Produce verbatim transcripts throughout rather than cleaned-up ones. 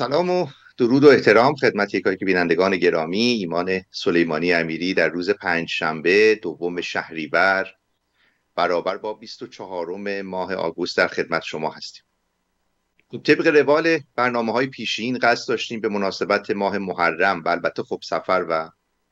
سلام و درود و احترام خدمت یکایی که بینندگان گرامی. ایمان سلیمانی امیری در روز پنج شنبه دوم شهریور برابر با بیست و چهارم ماه آگوست در خدمت شما هستیم. طبق روال برنامه های پیشین قصد داشتیم به مناسبت ماه محرم و البته خب سفر و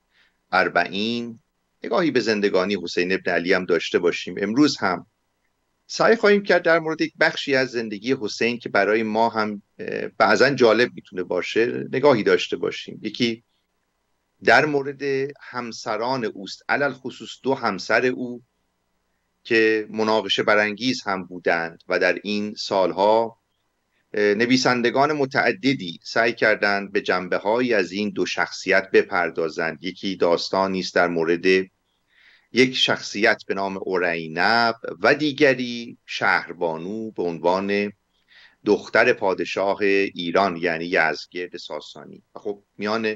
اربعین نگاهی به زندگانی حسین ابن علی هم داشته باشیم. امروز هم سعی خواهیم کرد در مورد یک بخشی از زندگی حسین که برای ما هم بعضا جالب میتونه باشه نگاهی داشته باشیم. یکی در مورد همسران اوست، علل خصوص دو همسر او که مناقشه برانگیز هم بودند و در این سالها نویسندگان متعددی سعی کردند به جنبه‌هایی از این دو شخصیت بپردازند. یکی داستانی است در مورد یک شخصیت به نام اورینب و دیگری شهربانو به عنوان دختر پادشاه ایران یعنی یزدگرد ساسانی. و خب میان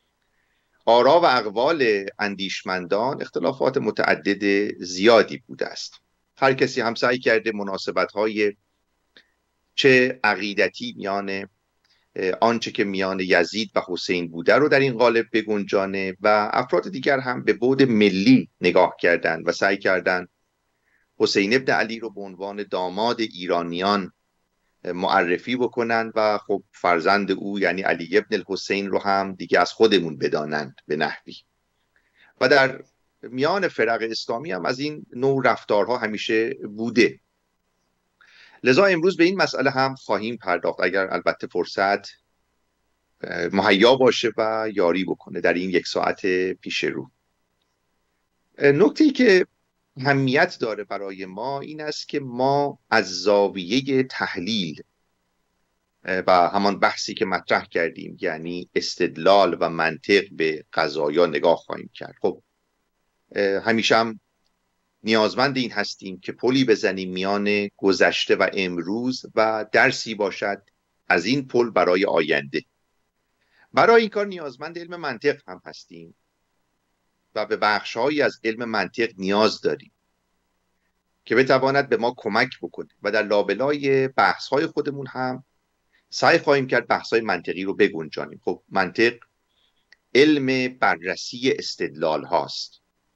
آرا و اقوال اندیشمندان اختلافات متعدد زیادی بوده است. هر کسی هم سعی کرده مناسبت‌های چه عقیدتی میان آنچه که میان یزید و حسین بوده رو در این قالب بگنجانه و افراد دیگر هم به بعد ملی نگاه کردند و سعی کردند حسین ابن علی رو به عنوان داماد ایرانیان معرفی بکنند و خب فرزند او یعنی علی ابن الحسین رو هم دیگه از خودمون بدانند به نحوی. و در میان فرق اسلامی هم از این نوع رفتارها همیشه بوده. لذا امروز به این مسئله هم خواهیم پرداخت اگر البته فرصت مهیا باشه و یاری بکنه در این یک ساعت پیش رو. نکته‌ای که اهمیت داره برای ما این است که ما از زاویه تحلیل و همان بحثی که مطرح کردیم یعنی استدلال و منطق به قضایا نگاه خواهیم کرد. خب همیشه هم نیازمند این هستیم که پلی بزنیم میان گذشته و امروز و درسی باشد از این پل برای آینده. برای این کار نیازمند علم منطق هم هستیم و به بخش‌هایی از علم منطق نیاز داریم که بتواند به ما کمک بکنه و در لابلای بحث‌های خودمون هم سعی خواهیم کرد بحث‌های منطقی رو بگنجانیم. خب منطق علم بررسی استدلال هاست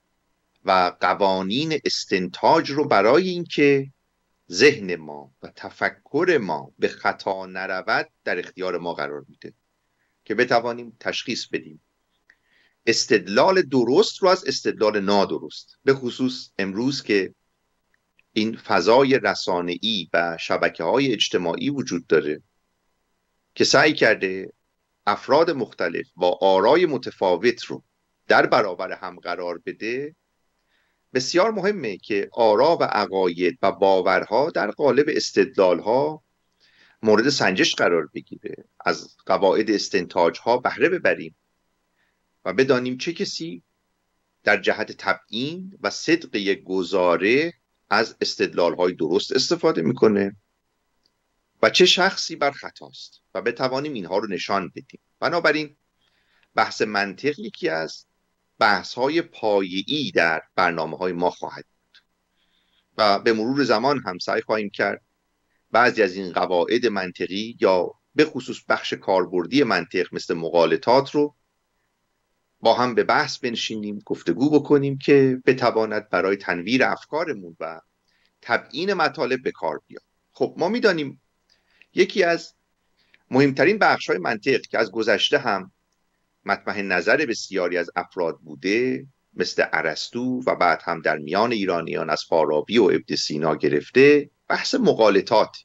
و قوانین استنتاج رو برای اینکه ذهن ما و تفکر ما به خطا نرود در اختیار ما قرار میده که بتوانیم تشخیص بدیم استدلال درست رو از استدلال نادرست. به خصوص امروز که این فضای رسانه‌ای و شبکه‌های اجتماعی وجود داره که سعی کرده افراد مختلف با آرای متفاوت رو در برابر هم قرار بده، بسیار مهمه که آرا و عقاید و باورها در قالب استدلالها مورد سنجش قرار بگیره، از قواعد استنتاجها بهره ببریم و بدانیم چه کسی در جهت تبیین و صدق یک گزاره از استدلالهای درست استفاده میکنه و چه شخصی بر خطاست و بتوانیم اینها رو نشان بدیم. بنابراین بحث منطق یکی از بحث‌های پایه‌ای در برنامه‌های ما خواهد بود و به مرور زمان هم سعی خواهیم کرد بعضی از این قواعد منطقی یا به خصوص بخش کاربردی منطق مثل مغالطات رو با هم به بحث بنشینیم، گفتگو بکنیم که بتواند برای تنویر افکارمون و تبیین مطالب به کار بیاد. خب ما می‌دانیم یکی از مهمترین بخش‌های منطق که از گذشته هم مطمح نظر بسیاری از افراد بوده مثل ارسطو و بعد هم در میان ایرانیان از فارابی و ابن سینا گرفته بحث مغالطات.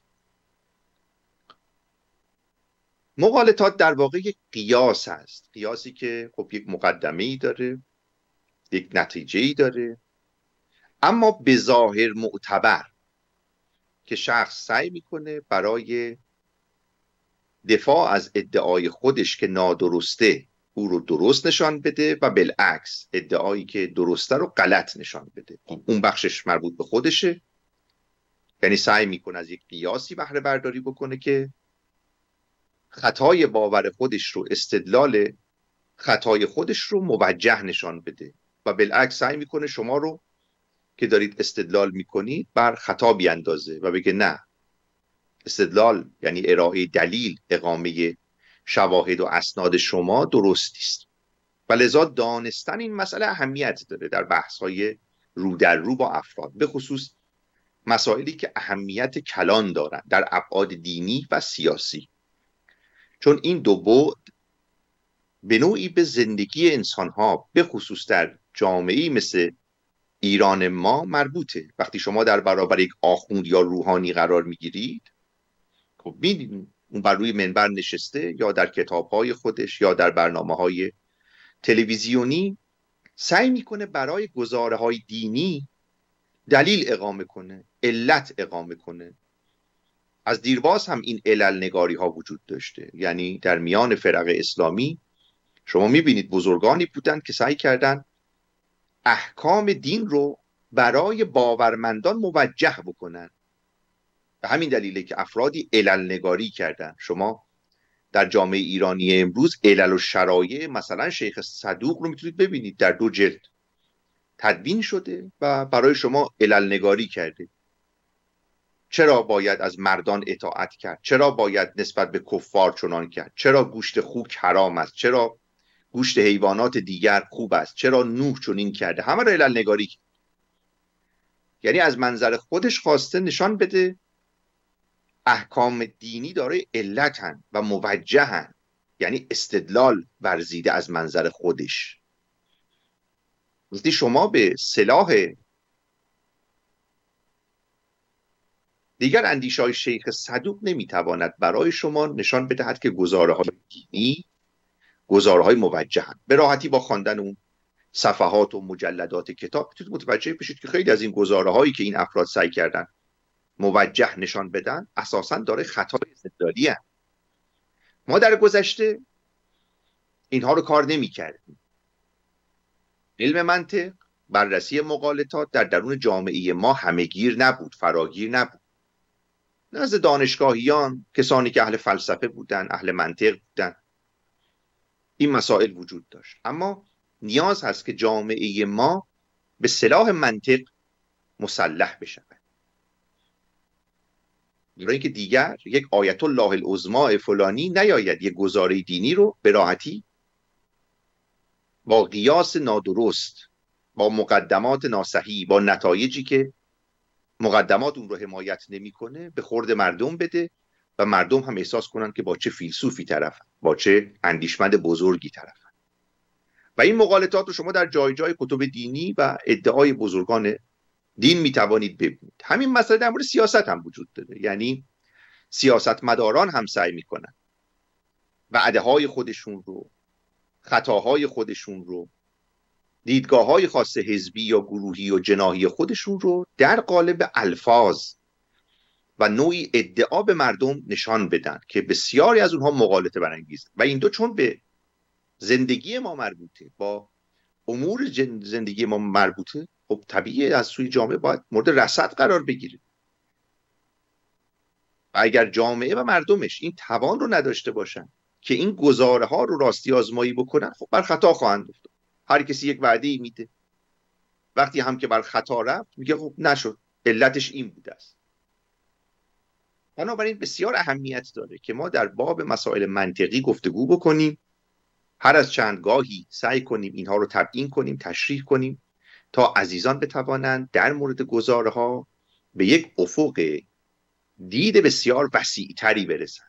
مغالطات در واقع یک قیاس است، قیاسی که خب یک مقدمه‌ای داره، یک نتیجه‌ای داره، اما به ظاهر معتبر که شخص سعی میکنه برای دفاع از ادعای خودش که نادرسته او رو درست نشان بده و بالعکس ادعایی که درسته رو غلط نشان بده. اون بخشش مربوط به خودشه، یعنی سعی میکنه از یک قیاسی بهره برداری بکنه که خطای باور خودش رو، استدلال خطای خودش رو موجه نشان بده و بالعکس سعی میکنه شما رو که دارید استدلال میکنید بر خطا بیاندازه و بگه نه، استدلال یعنی ارائه دلیل، اقامه شواهد و اسناد شما درست است و لذا دانستن این مسئله اهمیت داره در بحث‌های رو در رو با افراد، به خصوص مسائلی که اهمیت کلان دارند در ابعاد دینی و سیاسی، چون این دو بعد به نوعی به زندگی انسان‌ها به خصوص در جامعه‌ای مثل ایران ما مربوطه. وقتی شما در برابر یک آخوند یا روحانی قرار میگیرید، خب می‌بینید اون بر روی منبر نشسته یا در کتاب‌های خودش یا در برنامه‌های تلویزیونی سعی میکنه برای گزاره‌های دینی دلیل اقامه کنه، علت اقامه کنه. از دیرباز هم این علل نگاری ها وجود داشته، یعنی در میان فرق اسلامی شما میبینید بزرگانی بودن که سعی کردن احکام دین رو برای باورمندان موجه بکنن. به همین دلیله که افرادی علل نگاری کردن. شما در جامعه ایرانی امروز علل و شرایع مثلا شیخ صدوق رو میتونید ببینید، در دو جلد تدوین شده و برای شما علل نگاری کرده. چرا باید از مردان اطاعت کرد؟ چرا باید نسبت به کفار چنان کرد؟ چرا گوشت خوک حرام است؟ چرا گوشت حیوانات دیگر خوب است؟ چرا نوح چنین کرده؟ همه را علل نگاری کرد. یعنی از منظر خودش خواسته نشان بده احکام دینی دارای علتن و موجهن، یعنی استدلال ورزیده از منظر خودش. وقتی شما به سلاح دیگر اندیشه‌های شیخ صدوق نمیتواند برای شما نشان بدهد که گزاره‌های دینی گزاره‌های موجهن. به راحتی با خواندن اون صفحات و مجلدات کتاب میتونید متوجه بشید که خیلی از این گزاره‌هایی که این افراد سعی کردن موجه نشان بدن اساساً داره خطای استدلالی هست. ما در گذشته اینها رو کار نمی‌کردیم. علم منطق، بررسی مقالطات در درون جامعه ما همه‌گیر نبود، فراگیر نبود. نزد دانشگاهیان، کسانی که اهل فلسفه بودن، اهل منطق بودن، این مسائل وجود داشت. اما نیاز هست که جامعه ما به سلاح منطق مسلح بشود. برای اینکه دیگر یک آیت الله العظمی فلانی نیاید یک گزاره دینی رو به راحتی با قیاس نادرست، با مقدمات ناصحیح، با نتایجی که مقدمات اون رو حمایت نمیکنه به خورد مردم بده و مردم هم احساس کنن که با چه فیلسوفی طرفن، با چه اندیشمند بزرگی طرفن. و این مقالطات رو شما در جای جای کتب دینی و ادعای بزرگان دین میتوانید ببینید. همین مسئله در مورد سیاست هم وجود داره. یعنی سیاستمداران هم سعی میکنن وعده های خودشون رو، خطاهای خودشون رو، دیدگاه‌های خاص حزبی یا گروهی و جناحی خودشون رو در قالب الفاظ و نوعی ادعا به مردم نشان بدن که بسیاری از اونها مغالطه برانگیزه. و این دو چون به زندگی ما مربوطه، با امور زندگی ما مربوطه، خب طبیعیه از سوی جامعه باید مورد رصد قرار بگیره. و اگر جامعه و مردمش این توان رو نداشته باشن که این گزاره ها رو راستی آزمایی بکنن، خب بر خطا خواهند افتاد. هر کسی یک وعده میده، وقتی هم که بر خطا رفت میگه خب نشد، علتش این بوده است. بنابراین بسیار اهمیت داره که ما در باب مسائل منطقی گفتگو بکنیم، هر از چند گاهی سعی کنیم اینها رو تبیین کنیم، تشریح کنیم تا عزیزان بتوانند در مورد گزاره ها به یک افق دید بسیار وسیع تری برسن.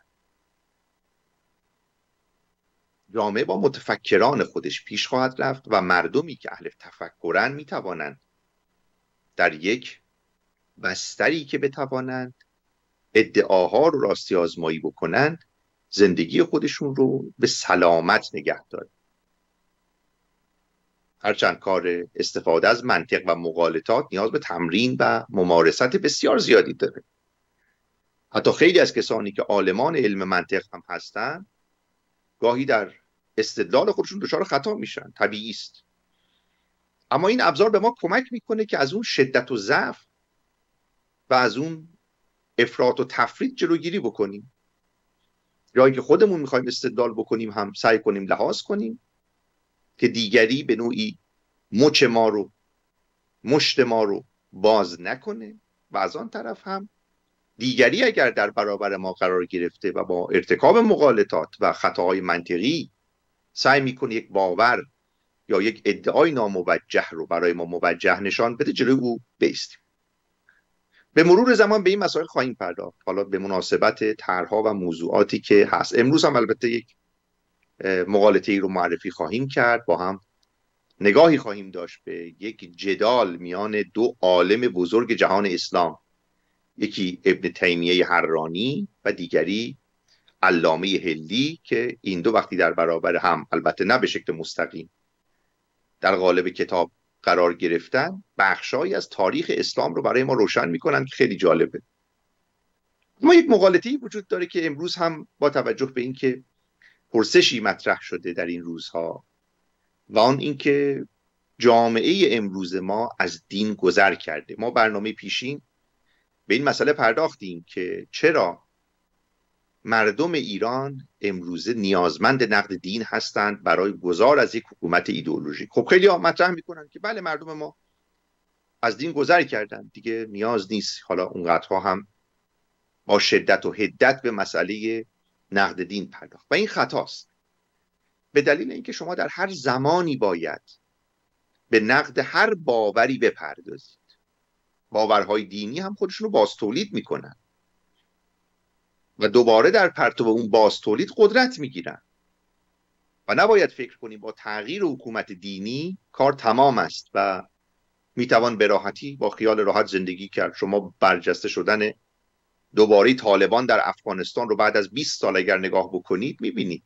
جامعه با متفکران خودش پیش خواهد رفت و مردمی که اهل تفکرن می توانند در یک بستری که بتوانند ادعاها رو راستی آزمایی بکنند زندگی خودشون رو به سلامت نگه دارند. هرچند کار استفاده از منطق و مقالطات نیاز به تمرین و ممارست بسیار زیادی داره. حتی خیلی از کسانی که عالمان علم منطق هم هستند گاهی در استدلال خودشون دچار خطا میشن، طبیعی است. اما این ابزار به ما کمک میکنه که از اون شدت و ضعف و از اون افراط و تفرید جلوگیری بکنیم. جایی که خودمون میخوایم استدلال بکنیم هم سعی کنیم لحاظ کنیم که دیگری به نوعی مچ ما رو، مشت ما رو باز نکنه، و از آن طرف هم دیگری اگر در برابر ما قرار گرفته و با ارتکاب مغالطات و خطاهای منطقی سعی میکنه یک باور یا یک ادعای ناموجه رو برای ما موجه نشان بده، جلوی او بایستیم. به مرور زمان به این مسائل خواهیم پرداخت، حالا به مناسبت طرح‌ها و موضوعاتی که هست. امروز هم البته یک مغالطه‌ای رو معرفی خواهیم کرد، با هم نگاهی خواهیم داشت به یک جدال میان دو عالم بزرگ جهان اسلام، یکی ابن تیمیه حرانی و دیگری علامه هندی، که این دو وقتی در برابر هم، البته نه به شکل مستقیم، در قالب کتاب قرار گرفتن، بخشایی از تاریخ اسلام رو برای ما روشن میکنن که خیلی جالبه. ما یک مغالطه‌ای وجود داره که امروز هم با توجه به اینکه پرسشی مطرح شده در این روزها و آن اینکه جامعه امروز ما از دین گذر کرده. ما برنامه پیشین به این مسئله پرداختیم که چرا مردم ایران امروزه نیازمند نقد دین هستند برای گذار از یک حکومت ایدئولوژیک. خب خیلی ها مطرح میکنن که بله، مردم ما از دین گذر کردن، دیگه نیاز نیست حالا اونقدرها هم با شدت و حدت به مسئله نقد دین پرداخت. و این خطاست، به دلیل اینکه شما در هر زمانی باید به نقد هر باوری بپردازید. باورهای دینی هم خودشونو باز تولید میکنن و دوباره در پرتو اون باز تولید قدرت میگیرن و نباید فکر کنیم با تغییر حکومت دینی کار تمام است و میتوان به راحتی با خیال راحت زندگی کرد. شما برجسته شدن دوباره طالبان در افغانستان رو بعد از بیست سال اگر نگاه بکنید، میبینید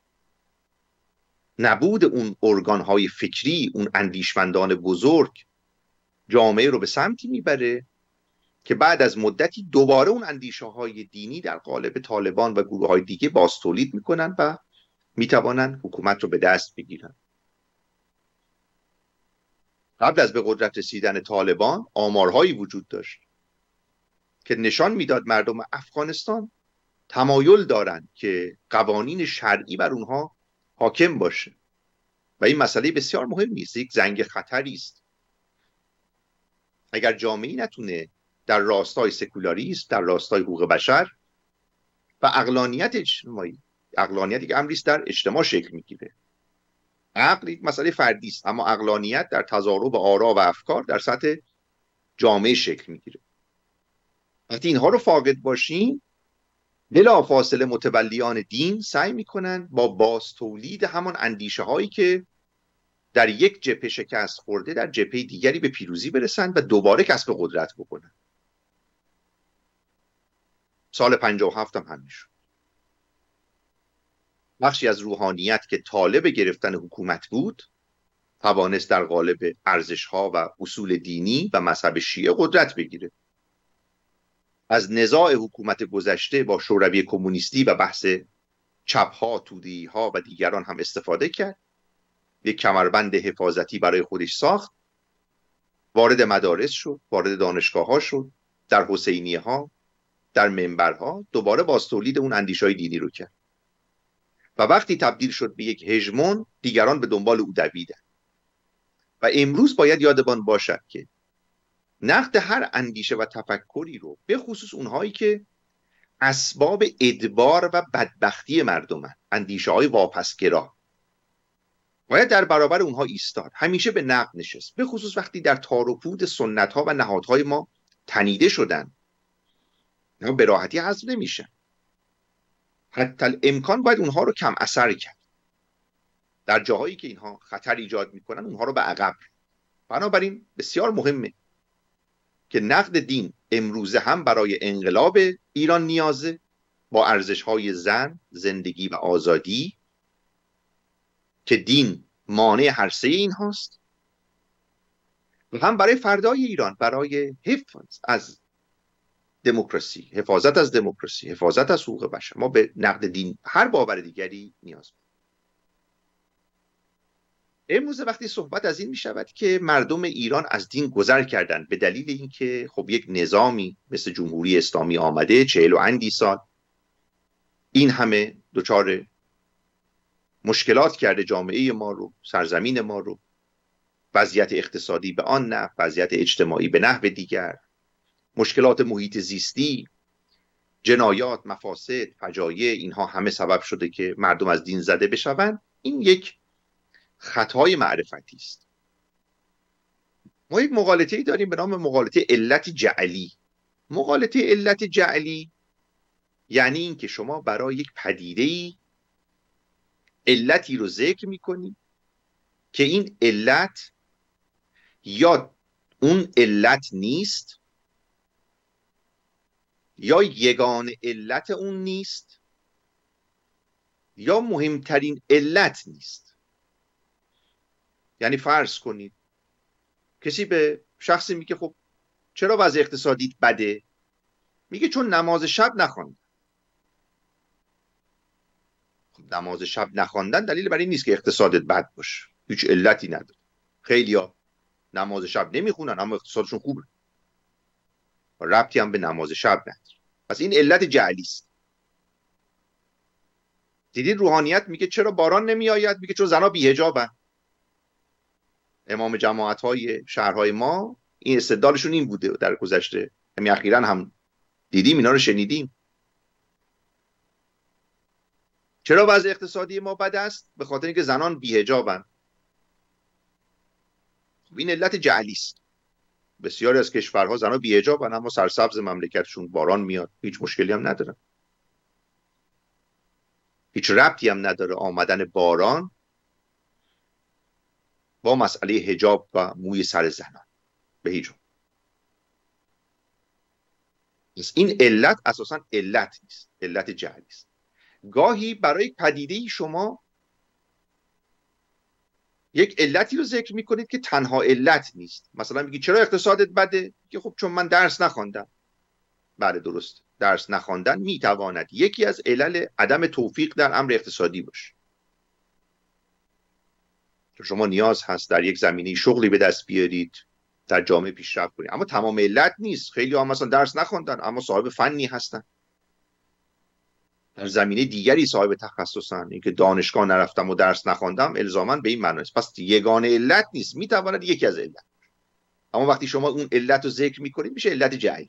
نبود اون ارگانهای فکری، اون اندیشمندان بزرگ جامعه رو به سمتی میبره که بعد از مدتی دوباره اون اندیشه های دینی در قالب طالبان و گروه های دیگه باز تولید میکنن و میتوانن حکومت رو به دست بگیرن. قبل از به قدرت رسیدن طالبان آمارهایی وجود داشت که نشان میداد مردم افغانستان تمایل دارن که قوانین شرعی بر اونها حاکم باشه و این مسئله بسیار مهمی است، یک زنگ خطری است. اگر جامعه‌ای نتونه در راستای سکولاریسم، در راستای حقوق بشر و عقلانیت اجتماعی، عقلانیتی که امری است در اجتماع شکل میگیره. عقل یک مسئله فردی است، اما عقلانیت در تضارب آرا و افکار در سطح جامعه شکل میگیره. وقتی اینها رو فاقد باشیم، بلافاصله متولیان دین سعی میکنن با باز تولید همان اندیشه هایی که در یک جبهه شکست خورده در جبهه دیگری به پیروزی برسن و دوباره کسب قدرت بکنن. سال پنجاه و هفت هم همین شد. بخشی از روحانیت که طالب گرفتن حکومت بود توانست در قالب ارزش‌ها و اصول دینی و مذهب شیعه قدرت بگیره. از نزاع حکومت گذشته با شوروی کمونیستی و بحث چپ‌ها، توده‌ای‌ها و دیگران هم استفاده کرد. یک کمربند حفاظتی برای خودش ساخت، وارد مدارس شد، وارد دانشگاه‌ها شد، در حسینیه‌ها، در منبرها دوباره باز تولید اون اندیشه‌های دینی رو کرد و وقتی تبدیل شد به یک هژمون، دیگران به دنبال او دویدن. و امروز باید یادمان باشد که نقد هر اندیشه و تفکری رو، به خصوص اونهایی که اسباب ادبار و بدبختی مردمن، اندیشه های واپسگرا، باید در برابر اونها ایستاد، همیشه به نقد نشست، به خصوص وقتی در تار و پود سنت ها و نهادهای ما تنیده شدن، اینا به راحتی حذف نمیشن. حتی الامکان باید اونها رو کم اثر کرد. در جاهایی که اینها خطر ایجاد میکنن اونها رو به عقب. بنابراین بسیار مهمه که نقد دین امروزه هم برای انقلاب ایران نیازه، با ارزش‌های زن، زندگی و آزادی که دین مانع هر سه این هاست، و هم برای فردای ایران، برای حفظ از دموکراسی، حفاظت از دموکراسی، حفاظت از حقوق بشر. ما به نقد دین هر باور دیگری نیاز داریم. امروز وقتی صحبت از این می شود که مردم ایران از دین گذر کردند به دلیل اینکه خب یک نظامی مثل جمهوری اسلامی آمده، چهل و اندی سال این همه دچار مشکلات کرده جامعه ما رو، سرزمین ما رو، وضعیت اقتصادی به آن نه، وضعیت اجتماعی به نحو دیگر، مشکلات محیط زیستی، جنایات، مفاسد، فجایع، اینها همه سبب شده که مردم از دین زده بشوند. این یک خطای معرفتی است. ما یک مغالطه‌ای داریم به نام مغالطه علت جعلی. مغالطه علت جعلی یعنی این که شما برای یک پدیده‌ای علتی رو ذکر می‌کنی که این علت یا اون علت نیست یا یگان علت اون نیست یا مهمترین علت نیست. یعنی فرض کنید کسی به شخصی میگه خب چرا وضع اقتصادیت بده؟ میگه چون نماز شب نخواند. خب نماز شب نخواندن دلیل برای این نیست که اقتصادت بد باشه، هیچ علتی نداره. خیلیا نماز شب نمیخونن اما اقتصادشون خوبه، ربطی هم به نماز شب نداره. پس این علت جعلی است. دیدین روحانیت میگه چرا باران نمیآید؟ میگه چون زنا بی‌حجابن. امام جماعت‌های شهرهای ما این استدلالشون این بوده در گذشته، همین اخیراً هم دیدیم، اینا رو شنیدیم. چرا وضع اقتصادی ما بد است؟ به خاطر اینکه زنان بی‌حجابن. خب این علت جعلی است. بسیاری از کشورها زنان بی‌حجابن اما سرسبز مملکتشون، باران میاد، هیچ مشکلی هم ندارن. هیچ ربطی هم نداره آمدن باران با مسئله حجاب و موی سر زنان، به هیچ وجه. این علت اساساً علت نیست، علت جعلی است. گاهی برای پدیده‌ای شما یک علتی رو ذکر میکنید که تنها علت نیست. مثلا میگی چرا اقتصادت بده؟ که خب چون من درس نخواندم. بله درست، درس نخواندن میتواند یکی از علل عدم توفیق در امر اقتصادی باشه. که شما نیاز هست در یک زمینه شغلی به دست بیارید، در جامعه پیشرفت کنید، اما تمام علت نیست. خیلی ها مثلا درس نخواندن اما صاحب فنی هستن، در زمینه دیگری صاحب تخصصن. اینکه دانشگاه نرفتم و درس نخواندم الزاما به این معنی است. پس یگانه علت نیست، میتواند یکی از علت. اما وقتی شما اون علت رو ذکر میکنید میشه علت جعلی.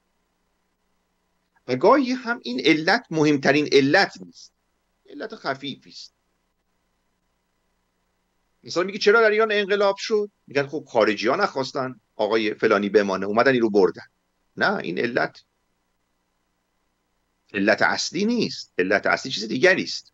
و گاهی هم این علت مهمترین علت نیست، علت خفیفی است. مثلا میگه چرا در ایران انقلاب شد؟ میگن خب خارجی ها نخواستن آقای فلانی بمانه، اومدن این رو بردن. نه، این علت علت اصلی نیست. علت اصلی چیز دیگری است.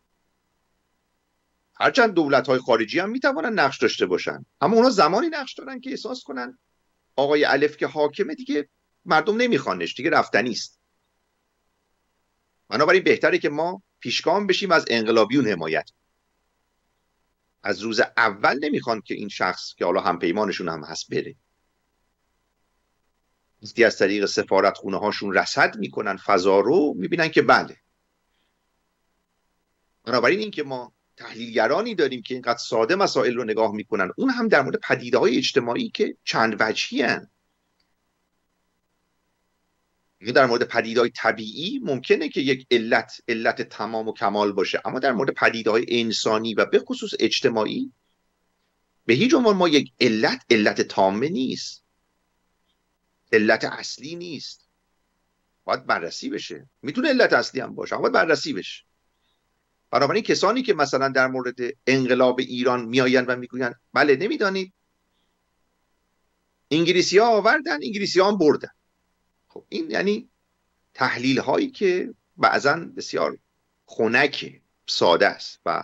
هرچند دولت‌های خارجی هم میتوانن نقش داشته باشن اما اونا زمانی نقش دارن که احساس کنن آقای الف که حاکمه دیگه مردم نمیخوانش، دیگه رفتنی است. بنابراین بهتره که ما پیشگام بشیم از انقلابیون حمایت. از روز اول نمیخوان که این شخص که حالا همپیمانشون هم هست بره. وقتی از طریق سفارت خونه هاشون رصد میکنن فضا رو، میبینن که بله. بنابراین این که ما تحلیلگرانی داریم که اینقدر ساده مسائل رو نگاه میکنن، اون هم در مورد پدیده‌های اجتماعی که چند وجهی هستند. در مورد پدیده‌های طبیعی ممکنه که یک علت علت تمام و کمال باشه، اما در مورد پدیده‌های انسانی و به خصوص اجتماعی به هیچ عنوان ما یک علت علت تامه نیست، علت اصلی نیست. باید بررسی بشه. میتونه علت اصلی هم باشه اما باید بررسی بشه. بنابراین کسانی که مثلا در مورد انقلاب ایران میآیند و میگویند بله نمیدانید انگلیسی ها آوردن، انگلیسی ها هم بردن، خب این یعنی تحلیل هایی که بعضا بسیار خنک ساده است و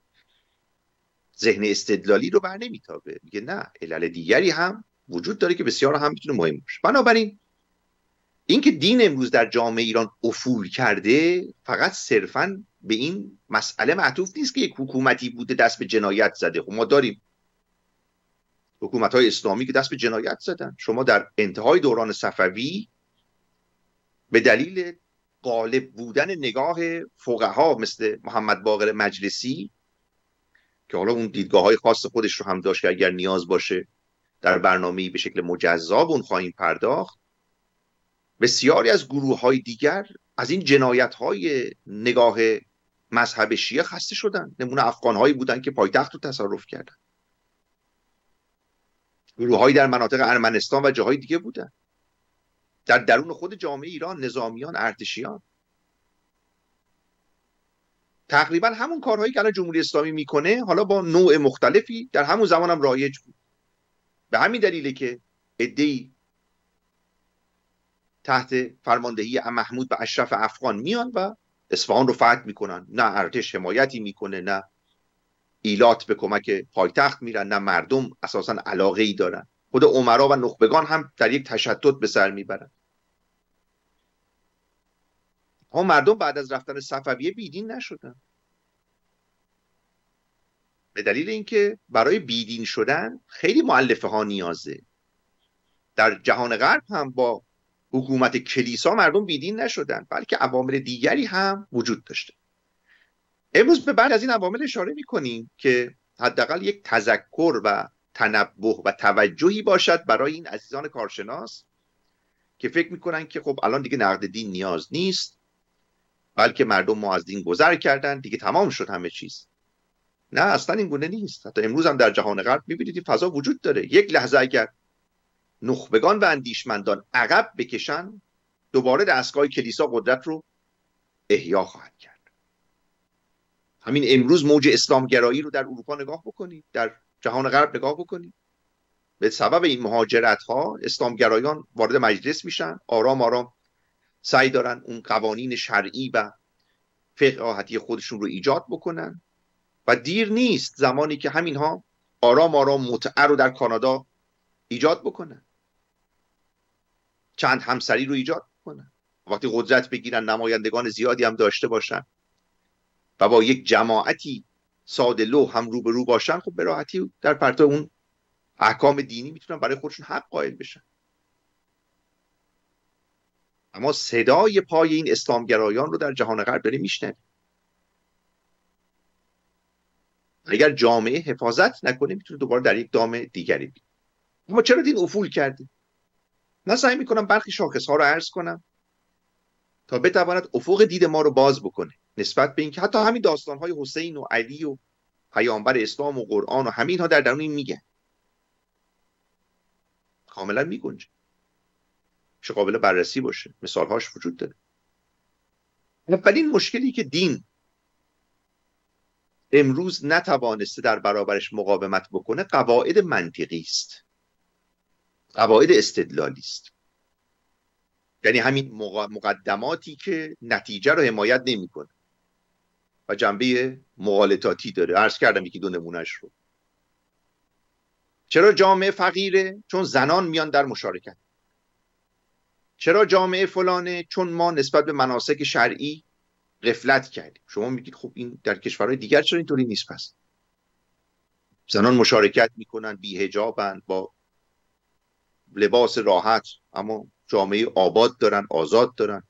ذهن استدلالی رو بر نمیتابه. میگه نه، علل دیگری هم وجود داره که بسیار هم میتونه مهم باشه. بنابراین اینکه دین امروز در جامعه ایران افول کرده فقط صرفاً به این مسئله معطوف نیست که یک حکومتی بوده دست به جنایت زده. خب ما داریم حکومت‌های اسلامی که دست به جنایت زدن. شما در انتهای دوران صفوی به دلیل غالب بودن نگاه فقها مثل محمد باقر مجلسی که حالا اون دیدگاه‌های خاص خودش رو هم داشت که اگر نیاز باشه در برنامه‌ای به شکل مجزا اون خواهیم پرداخت، بسیاری از گروه‌های دیگر از این جنایت‌های نگاه مذهب شیعه خسته شدن. نمونه افغان‌هایی بودن که پایتخت رو تصرف کردن، گروه‌هایی در مناطق ارمنستان و جاهای دیگه بودن. در درون خود جامعه ایران، نظامیان، ارتشیان، تقریبا همون کارهایی که الان جمهوری اسلامی میکنه حالا با نوع مختلفی در همون زمان هم رایج بود. به همین دلیله که عده‌ای تحت فرماندهی محمود و اشرف افغان میان و اصفهان رو فتح میکنن. نه ارتش حمایتی میکنه، نه ایلات به کمک پایتخت میرن، نه مردم اساسا علاقه ای دارن. خود امرا و نخبگان هم در یک تشتت به سر میبرن. اما مردم بعد از رفتن صفویه بیدین نشدن، به دلیل اینکه برای بیدین شدن خیلی مؤلفه ها نیازه. در جهان غرب هم با حکومت کلیسا مردم بیدین نشدن، بلکه عوامل دیگری هم وجود داشته. امروز به بعد از این عوامل اشاره میکنیم که حداقل یک تذکر و تنبه و توجهی باشد برای این عزیزان کارشناس که فکر میکنن که خب الان دیگه نقد دین نیاز نیست، بلکه مردم ما از دین گذر کردن، دیگه تمام شد همه چیز. نه، اصلا این گونه نیست. حتی امروز هم در جهان غرب میبینید این فضا وجود داره. یک لحظه اگر نخبگان و اندیشمندان عقب بکشن، دوباره دستگاه کلیسا قدرت رو احیا خواهد کرد. همین امروز موج اسلامگرایی رو در اروپا نگاه بکنید، در جهان غرب نگاه بکنید. به سبب این مهاجرت ها اسلامگرایان وارد مجلس میشن، آرام آرام سعی دارن اون قوانین شرعی و فقاهتی خودشون رو ایجاد بکنن و دیر نیست زمانی که همین ها آرام آرام متعه رو در کانادا ایجاد بکنن، چند همسری رو ایجاد بکنن. وقتی قدرت بگیرن، نمایندگان زیادی هم داشته باشن و با یک جماعتی ساده لوح هم رو به رو باشن، خب به راحتی در پرتو اون احکام دینی میتونن برای خودشون حق قائل بشن. اما صدای پای این اسلامگرایان رو در جهان غرب داره میشنویم. اگر جامعه حفاظت نکنه میتونه دوباره در یک دام دیگری بید. اما چرا دین افول کرده؟ من سعی میکنم برخی شاخص ها رو عرض کنم تا بتواند افق دید ما رو باز بکنه نسبت به اینکه حتی همین داستان های حسین و علی و پیامبر اسلام و قرآن و همین ها در درون این میگن، کاملا میگنجه، چه قابل بررسی باشه، مثال هاش وجود داره. اولین مشکلی که دین امروز نتوانسته در برابرش مقاومت بکنه قواعد منطقی است، قواعد استدلالی است. یعنی همین مقدماتی که نتیجه رو حمایت نمیکنه و جنبه مغالطاتی داره. عرض کردم یکی دو نمونهش رو. چرا جامعه فقیره؟ چون زنان میان در مشارکت. چرا جامعه فلانه؟ چون ما نسبت به مناسک شرعی غفلت کردیم. شما میگید خب این در کشورهای دیگر چرا اینطوری نیست؟ پس زنان مشارکت میکنن، بی حجابن، با لباس راحت، اما جامعه آباد دارن، آزاد دارن.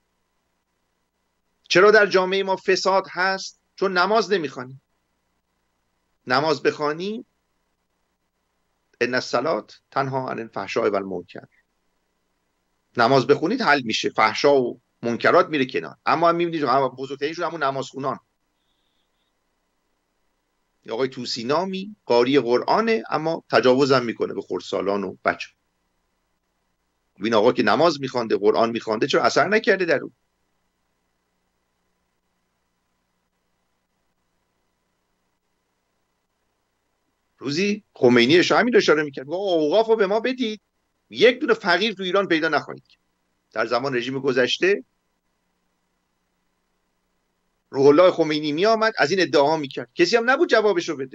چرا در جامعه ما فساد هست؟ چون نماز نمیخوانیم. نماز بخوانی ان الصلاة تنهی عن الفحشاء و المنکر. نماز بخونید حل میشه، فحشا و منکرات میره کنار. اما میبینید بزرگترینشون همون نمازخونان. آقای طوسی نامی قاری قرآنه اما تجاوز هم میکنه به خردسالان و بچه. این آقا که نماز میخوانده، قرآن میخوانده، چرا اثر نکرده در اون؟ روزی خمینی همین اشاره میکرد، اوقاف رو به ما بدید، یک دونه فقیر تو ایران پیدا نخواهید. در زمان رژیم گذشته روح الله خمینی می آمد از این ادعاها میکرد، کسی هم نبود جوابشو بده.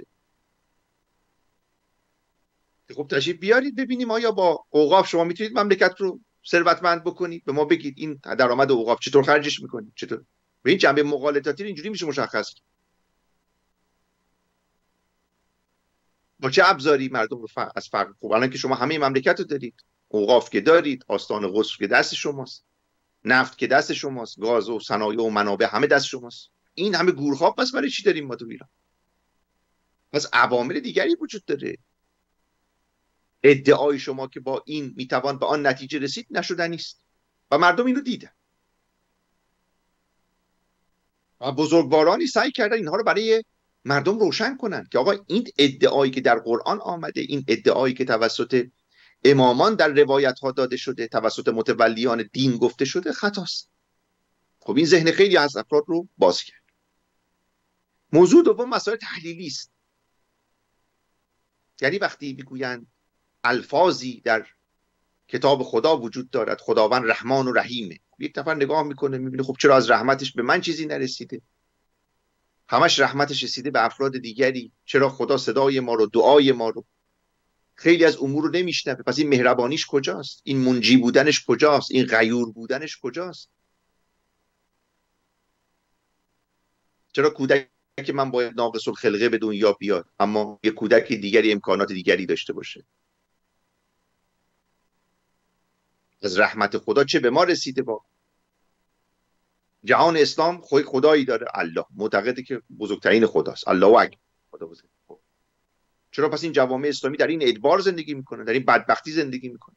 خب تشریف بیارید ببینیم آیا با اوقاف شما میتونید مملکت رو ثروتمند بکنید؟ به ما بگید این درآمد اوقاف چطور خرجش میکنید، چطور. به این جنبه مغالطاتی اینجوری میشه مشخص کرد. با چه ابزاری مردم رو فر... از فرق خوب. الان که شما همه مملکت رو دارید، اوقاف که دارید، آستان غسل که دست شماست، نفت که دست شماست، گاز و صنایع و منابع همه دست شماست، این همه گورخواب پس برای چی داریم ما تو ایران؟ پس عوامل دیگری وجود داره. ادعای شما که با این میتوان به آن نتیجه رسید نشدنی است و مردم اینو دیدن و بزرگوارانی سعی کردن اینها رو برای مردم روشن کنن که آقا این ادعایی که در قرآن آمده، این ادعایی که توسط امامان در روایت ها داده شده، توسط متولیان دین گفته شده، خطاست. خب این ذهن خیلی از افراد رو باز کرد. موضوع دوم مسائل تحلیلی است. یعنی وقتی میگویند الفاظی در کتاب خدا وجود دارد، خداوند رحمان و رحیمه، یک نفر نگاه میکنه میبینه خب چرا از رحمتش به من چیزی نرسیده؟ همش رحمتش رسیده به افراد دیگری، چرا خدا صدای ما رو، دعای ما رو، خیلی از امور رو نمیشنوه؟ پس این مهربانیش کجاست؟ این منجی بودنش کجاست؟ این غیور بودنش کجاست؟ چرا کودک که من باید ناقص الخلقه به دنیا بیاد اما یک کودک دیگری امکانات دیگری داشته باشه؟ از رحمت خدا چه به ما رسیده؟ با جهان اسلام خود خدایی داره، الله، معتقده که بزرگترین خداست، الله اکبر، خدا بزرگ. چرا پس این جوامع اسلامی در این ادبار زندگی میکنه، در این بدبختی زندگی میکنه؟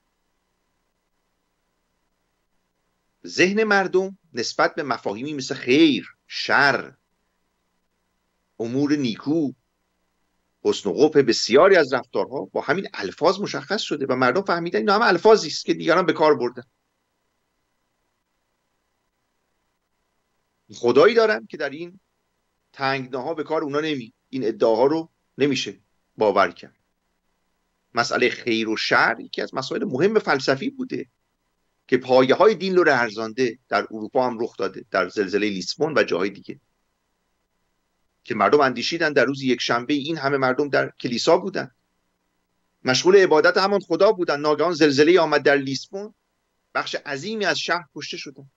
ذهن مردم نسبت به مفاهیمی مثل خیر، شر، امور نیکو، حسن و قبح بسیاری از رفتارها با همین الفاظ مشخص شده و مردم فهمیدن اینا هم الفاظی است که دیگران به کار بردن. خدایی دارن که در این تنگناها به کار اونا نمی، این ادعاها رو نمیشه باور کرد. مسئله خیر و شر یکی از مسائل مهم فلسفی بوده که پایه های دین رو لرزانده. در اروپا هم رخ داده، در زلزله لیسبون و جاهای دیگه، که مردم اندیشیدن در روز یک شنبه این همه مردم در کلیسا بودن، مشغول عبادت همان خدا بودن، ناگهان زلزله آمد در لیسبون، بخش عظیمی از شهر کشته شدن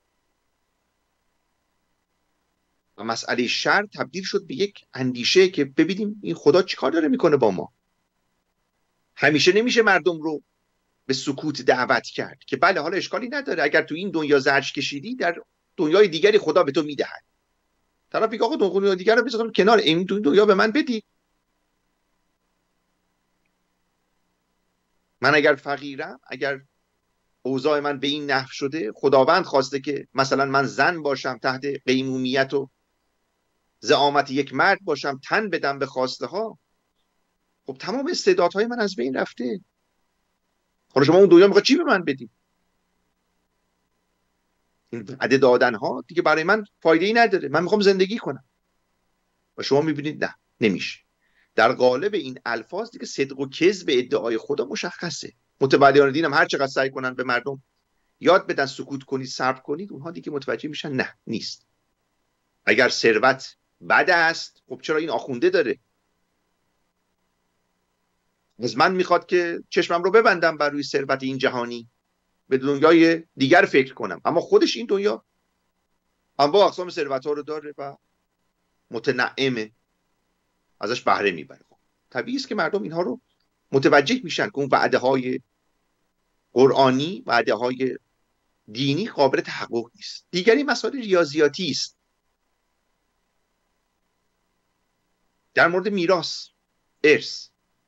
و مسئله شر تبدیل شد به یک اندیشه که ببینیم این خدا چیکار داره میکنه با ما. همیشه نمیشه مردم رو به سکوت دعوت کرد که بله حالا اشکالی نداره، اگر تو این دنیا زجر کشیدی در دنیای دیگری خدا به تو میدهد. طرف میگه آقا دنیای دیگر رو بذارم کنار، این دنیا به من بدید. من اگر فقیرم، اگر اوضاع من به این نحو شده، خداوند خواسته که مثلا من زن باشم، تحت قیمومیت و زعامت یک مرد باشم، تن بدم به خواسته ها، خب تمام استعدادهای من از بین رفته. حالا شما اون دنیا میخواد چی به من بدید؟ این وعده دادن ها دیگه برای من فایده ای نداره، من میخوام زندگی کنم. و شما میبینید نه، نمیشه. در قالب این الفاظ دیگه صدق و کذب ادعای خدا مشخصه. متولیان دین هم هر چقدر سعی کنن به مردم یاد بدن سکوت کنید، صبر کنید، اونها دیگه متوجه میشن نه، نیست. اگر ثروت بد است، خب چرا این آخونده داره؟ از من میخواد که چشمم رو ببندم بر روی ثروت این جهانی، به دنیای دیگر فکر کنم، اما خودش این دنیا انواع اقسام ثروت‌ها رو داره و متنعمه، ازش بهره میبره. طبیعی است که مردم اینها رو متوجه میشن که اون وعده های قرآنی، وعده های دینی قابل تحقق نیست. دیگری مسائل ریاضیاتی است. در مورد میراث، ارث،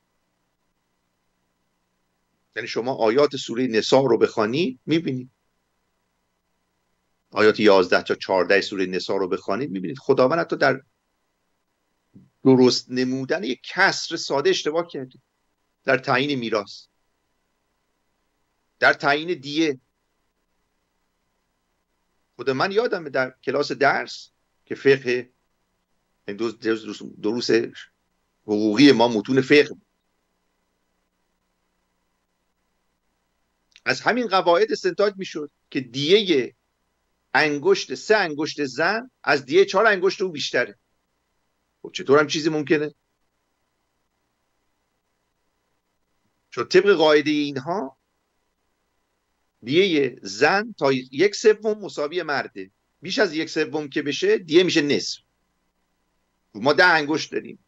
یعنی شما آیات سوره نساء رو بخوانید میبینید، آیات یازده تا چهارده سوره نساء رو بخوانید میبینید خداوند حتی در درست نمودن یک کسر ساده اشتباه کرده. در تعیین میراث، در تعیین دیه. خود من یادمه در کلاس درس که فقه، دروس, دروس حقوقی ما متون فقه، از همین قواعد استنتاج میشد که دیه انگشت سه انگشت زن از دیه چهار انگشت او بیشتره. خب چطور هم چیزی ممکنه؟ چون طبق قاعده اینها دیه زن تا یک سوم مساوی مرده، بیش از یک سوم که بشه دیه میشه نصف. ما ده انگشت داریم،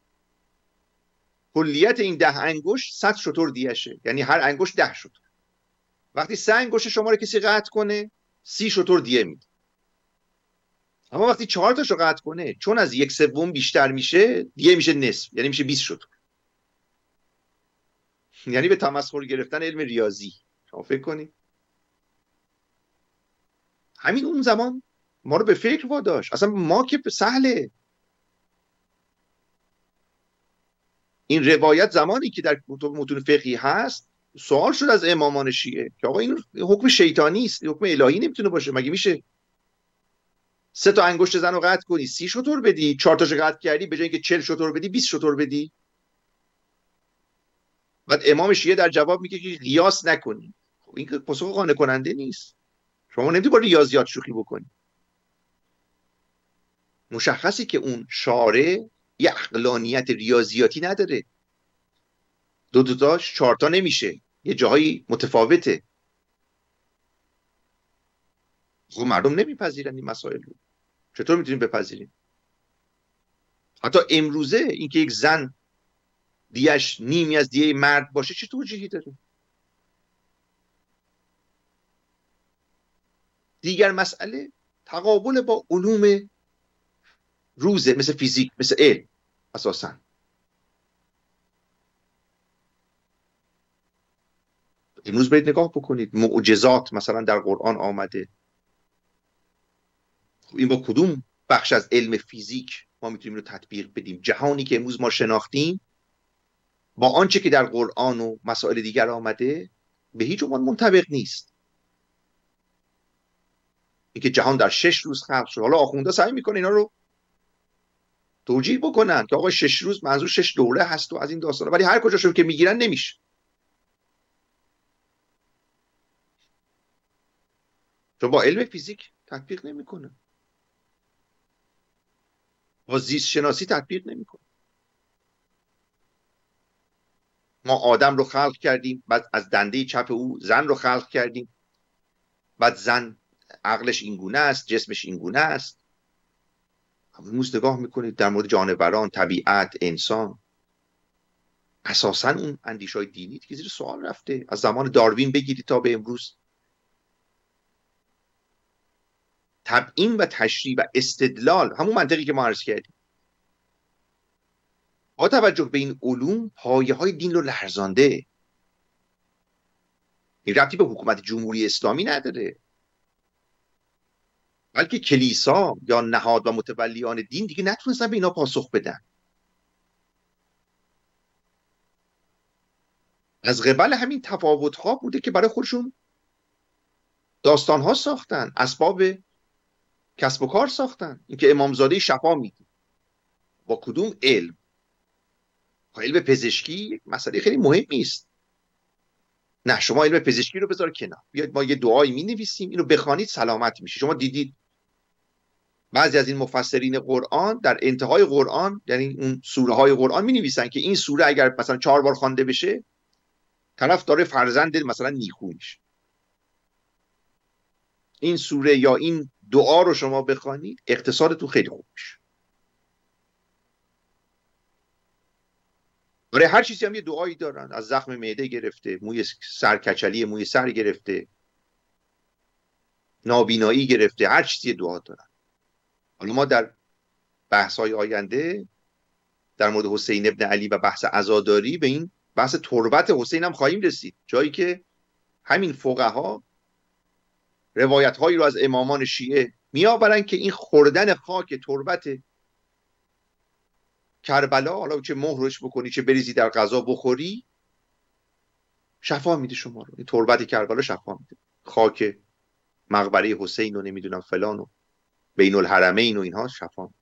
کلیت این ده انگشت صد شتر دیهشه، یعنی هر انگشت ده شتر. وقتی سه انگشت شما رو کسی قطع کنه سی شتر دیه میده، اما وقتی چهار تاشو قطع کنه چون از یک سوم بیشتر میشه دیه میشه نصف، یعنی میشه بیست شتر. یعنی به تمسخر گرفتن علم ریاضی. شما فکر کنید همین اون زمان ما رو به فکر واداشت. اصلا ما که سهله، این روایت زمانی که در متون فقهی هست سوال شد از امامان شیعه که آقا این حکم شیطانی است، حکم الهی نمیتونه باشه، مگه میشه سه تا انگشت زن رو قطع کنی سی شتر بدی، چهار تاشو قطع کردی به جای اینکه چهل شتر بدی بیست شتر بدی؟ بعد امام شیعه در جواب میگه که قیاس نکنی. خب این که پاسخ قانع کننده نیست. شما نمیتونی با ریاضیات شوخی بکنی. مشخصی که اون شارع یه عقلانیت ریاضیاتی نداره. دو دو تاش چهار تا نمیشه، یه جاهایی متفاوته. خب مردم نمیپذیرن این مسائل رو. چطور میتونیم بپذیریم؟ حتی امروزه اینکه یک زن دیش نیمی از دیه مرد باشه چه توجیهی داره؟ دیگر مسئله تقابل با علوم روزه، مثل فیزیک، مثل علم. اساسا امروز برید نگاه بکنید، معجزات مثلا در قرآن آمده. این با کدوم بخش از علم فیزیک ما میتونیم رو تطبیق بدیم؟ جهانی که امروز ما شناختیم با آنچه که در قرآن و مسائل دیگر آمده به هیچ عنوان منطبق نیست. اینکه جهان در شش روز خلق شد، حالا آخونده سعی میکنه اینا رو توجیه بکنن که آقا شش روز منظور شش دوره هست و از این داستانا، ولی هر کجاشون که میگیرن نمیشه. چون با علم فیزیک تطبیق نمیکنه، با زیست شناسی تطبیق نمیکنه. ما آدم رو خلق کردیم، بعد از دنده چپ او زن رو خلق کردیم، بعد زن عقلش اینگونه است، جسمش اینگونه است. امروز نگاه میکنید در مورد جانوران، طبیعت، انسان، اساسا اون اندیشه‌های دینی که زیر سوال رفته. از زمان داروین بگیرید تا به امروز تبیین و تشریح و استدلال، همون منطقی که ما عرض کردیم، با توجه به این علوم پایه های دین رو لرزانده. این ربطی به حکومت جمهوری اسلامی نداره، بلکه کلیسا یا نهاد و متولیان دین دیگه نتونستن به اینا پاسخ بدن. از قبل همین تفاوت ها بوده که برای خودشون داستان ها ساختن، اسباب کسب و کار ساختن. اینکه امامزاده شفا میده با کدوم علم؟ علم پزشکی یک مسئله خیلی مهمی است. نه، شما علم پزشکی رو بذار کنار، بیاید ما یه دعایی می نویسیم اینو بخوانید سلامت میشه. شما دیدید بعضی از این مفسرین قرآن در انتهای قرآن، یعنی اون سوره های قرآن می نویسن که این سوره اگر مثلا چهار بار خوانده بشه طرف داره فرزند مثلا نیکو میشه. این سوره یا این دعا رو شما بخوانید اقتصادتون خیلی خوب میشه. برای هر چیزی هم یه دعایی دارن، از زخم معده گرفته، موی سر کچلی موی سر گرفته، نابینایی گرفته، هر چیزی دعا دارن. حالا ما در بحث‌های آینده در مورد حسین ابن علی و بحث عزاداری به این بحث تربت حسین هم خواهیم رسید، جایی که همین فقها روایت‌هایی رو از امامان شیعه میآورن که این خوردن خاک تربت کربلا، حالا چه مهرش بکنی چه بریزی در غذا بخوری، شفا میده شما رو. این تربت کربلا شفا میده، خاک مقبره حسین و نمیدونم فلان و بین الحرمین و اینها شفا میده.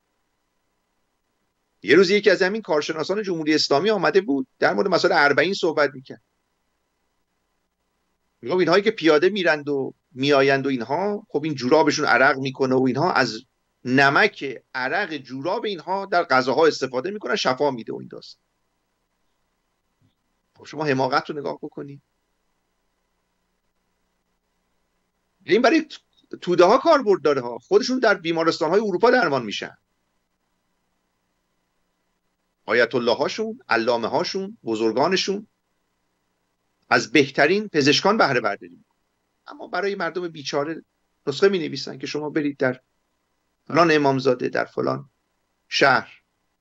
یه روز یکی از همین کارشناسان جمهوری اسلامی آمده بود در مورد مسائل اربعین صحبت میکرد. میگم اینهایی که پیاده میرند و میآیند و اینها، خب این جورابشون عرق میکنه و اینها، از نمک عرق جوراب اینها در غذاها استفاده میکنن، شفا میده و این داست. خب شما حماقت رو نگاه بکنید. این برای توده ها کاربرد داره ها، خودشون در بیمارستان های اروپا درمان میشن. آیت الله هاشون، علامه هاشون، بزرگانشون از بهترین پزشکان بهره برداری میکنن. اما برای مردم بیچاره نسخه می نویسن که شما برید در فلان امامزاده در فلان شهر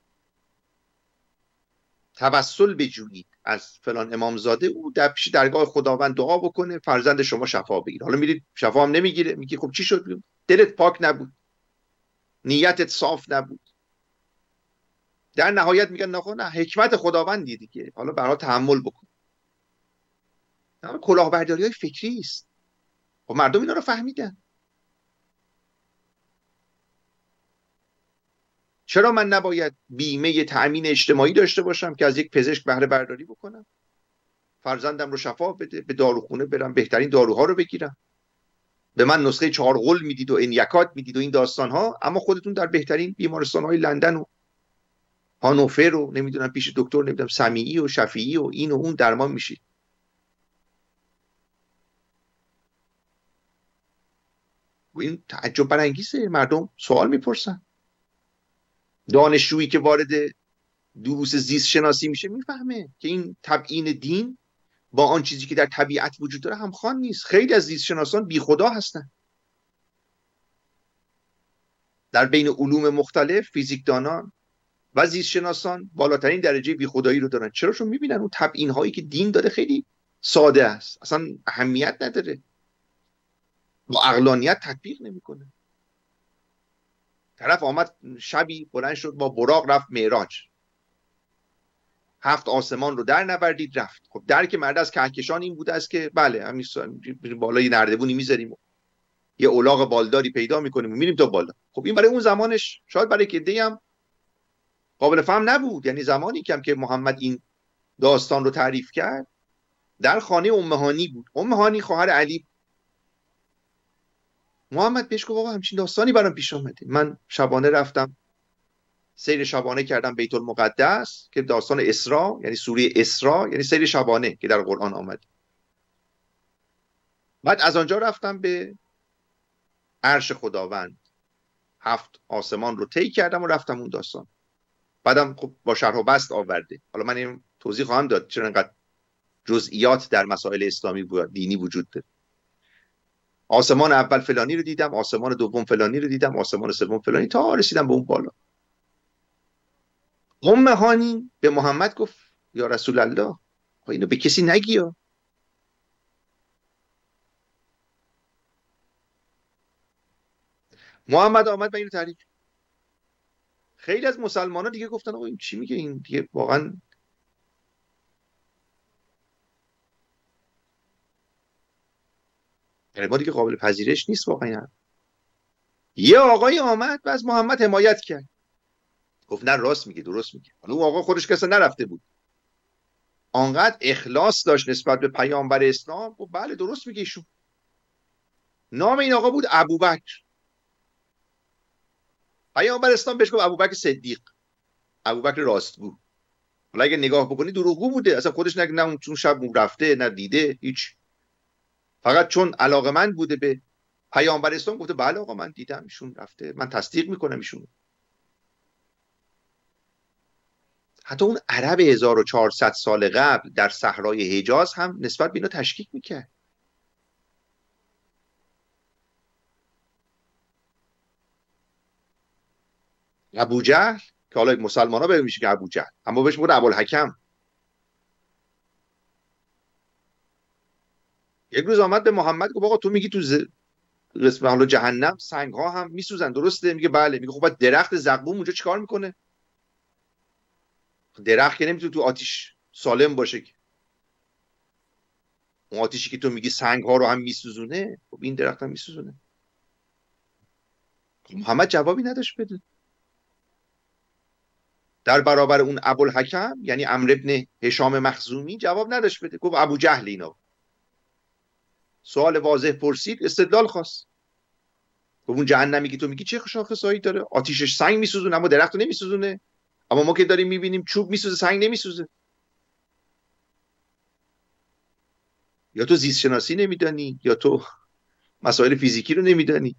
توسل بجویید از فلان امامزاده، او در پیش درگاه خداوند دعا بکنه فرزند شما شفا بگیره. حالا میرید شفا هم نمیگیره، میگی خب چی شد؟ دلت پاک نبود، نیتت صاف نبود. در نهایت میگن نه نه حکمت خداوندی دیگه، حالا برای تحمل بکن. کلاهبرداری های فکری است. خب مردم اینا رو فهمیدن. چرا من نباید بیمه تأمین اجتماعی داشته باشم که از یک پزشک بهره برداری بکنم، فرزندم رو شفا بده، به داروخونه برم بهترین داروها رو بگیرم؟ به من نسخه چهار قل میدید و انیکات میدید و این داستان ها، اما خودتون در بهترین بیمارستان های لندن و هانوفر و نمیدونم پیش دکتر نمیدونم سمیعی و شفیعی و این و اون درمان میشید. و این تعجب برانگیزه. مردم سوال میپرسن. دانشجویی که وارد دروس زیست شناسی میشه میفهمه که این تبیین دین با آن چیزی که در طبیعت وجود داره همخوان نیست. خیلی از زیست شناسان بی خدا هستن. در بین علوم مختلف فیزیکدانان و زیست شناسان بالاترین درجه بی خدایی رو دارن. چرا؟ چون میبینن اون تبیین هایی که دین داده خیلی ساده است، اصلا اهمیت نداره، با عقلانیت تطبیق نمیکنه. طرف آمد شبی بلند شد با براق رفت معراج، هفت آسمان رو در نوردید رفت. خب درک مرد از کهکشان این بوده است که بله همین بالای نردبونی میذاریم و یه الاغ بالداری پیدا میکنیم و میریم تا بالا. خب این برای اون زمانش شاید برای که دیگه هم قابل فهم نبود. یعنی زمانی کم که محمد این داستان رو تعریف کرد در خانه ام هانی بود. ام هانی خواهر علی. محمد بهش گفت آقا همچین داستانی برام پیش اومده، من شبانه رفتم سیر شبانه کردم بیت المقدس که داستان اسراء، یعنی سوره اسراء یعنی سیر شبانه که در قرآن آمد. بعد از آنجا رفتم به عرش خداوند، هفت آسمان رو طی کردم و رفتم اون داستان. بعدم خب با شرح و بسط آورده. حالا من این توضیح خواهم داد چرا انقدر جزئیات در مسائل اسلامی و دینی وجود داره. آسمان اول فلانی رو دیدم، آسمان دوم فلانی رو دیدم، آسمان سوم فلانی، تا رسیدم به اون بالا. ام هانی به محمد گفت یا رسول الله اینو به کسی نگی. محمد آمد و اینو تعریف. خیلی از مسلمانان دیگه گفتن آقا این چی میگه، این دیگه واقعا ما دیگه قابل پذیرش نیست واقعا. یه آقای آمد و از محمد حمایت کرد، گفت نه راست میگه، درست میگه. حالا اون آقا خودش کسا نرفته بود، آنقدر اخلاص داشت نسبت به پیامبر اسلام، گفت بله درست میگه ایشون. نام این آقا بود ابوبکر. پیامبر اسلام بهش گفت ابوبکر صدیق، ابوبکر راستگو. حالا اگه نگاه بکنی دروغگو بوده، اصلا خودش نگه، نه اون چون شب رفته نه دیده هیچ، فقط چون علاقمند بوده به پیامبر اسلام گفته بله آقا من دیدم ایشون رفته، من تصدیق میکنم ایشون. حتی اون عرب هزار و چهارصد سال قبل در صحرای حجاز هم نسبت به اینا تشکیک میکرد. ابو جهل که حالا مسلمان ها بهش میشه که ابو جهل، اما بهش میگن ابوالحکم. یک روز آمد به محمد گفت آقا تو میگی تو ز... قسم حالا جهنم سنگ ها هم میسوزن، درسته؟ میگه بله. میگه خب بعد درخت زقوم اونجا چیکار میکنه؟ درخت که نمیتونه تو آتیش سالم باشه که. اون آتیشی که تو میگی سنگ ها رو هم میسوزونه، خب این درخت هم میسوزونه. محمد جوابی نداشت بده. در برابر اون ابوالحکم یعنی عمرو ابن هشام مخزومی جواب نداشت بده، گفت ابو جهل اینا. سوال واضح پرسید، استدلال خواست. گفت اون جهنمی که تو میگی چه شاخصایی داره؟ آتیشش سنگ میسوزونه اما درخت رو نمیسوزونه. اما ما که داریم میبینیم چوب میسوزه سنگ نمیسوزه. یا تو زیست شناسی نمیدانی یا تو مسائل فیزیکی رو نمیدانی.